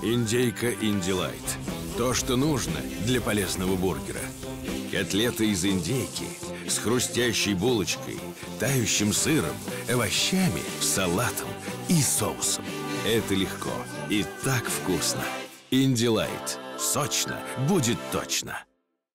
Индейка Индилайт. То, что нужно для полезного бургера. Котлеты из индейки с хрустящей булочкой, тающим сыром, овощами, салатом и соусом. Это легко и так вкусно. Индилайт. Сочно будет точно.